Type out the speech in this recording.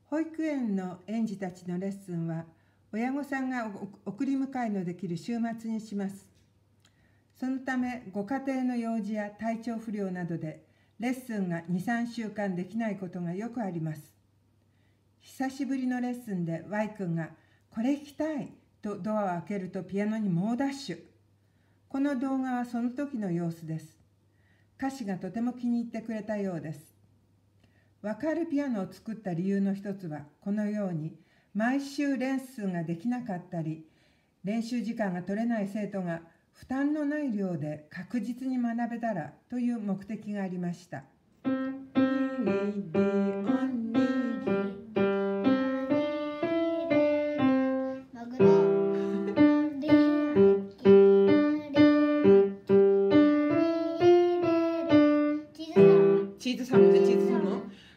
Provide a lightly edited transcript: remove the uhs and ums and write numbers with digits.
保育園の園児たちのレッスンは、親御さんが送り迎えのできる週末にします。そのため、ご家庭の用事や体調不良などで、レッスンが2、3週間できないことがよくあります。久しぶりのレッスンで Y 君が、これ弾きたいとドアを開けるとピアノに猛ダッシュ。この動画はその時の様子です。歌詞がとても気に入ってくれたようです。わかるピアノを作った理由の一つは、このように毎週レッスンができなかったり、練習時間が取れない生徒が負担のない量で確実に学べたらという目的がありました。チーズサム。